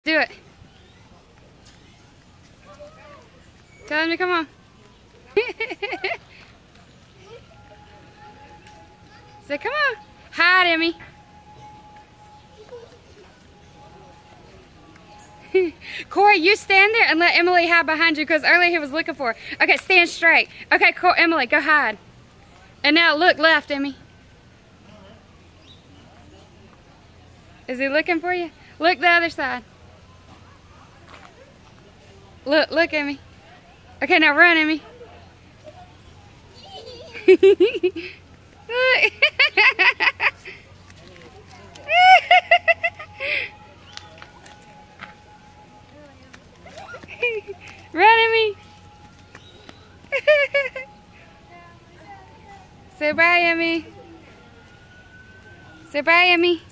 Do it. Tell him to come on. Say, come on. Hide, Emmy. Corey, you stand there and let Emily hide behind you because earlier he was looking for her. Okay, stand straight. Okay, Emily, go hide. And now look left, Emmy. Is he looking for you? Look the other side. Look, Emmy. Okay, now run, Emmy. Run, Emmy. Say bye, Emmy. Say bye, Emmy.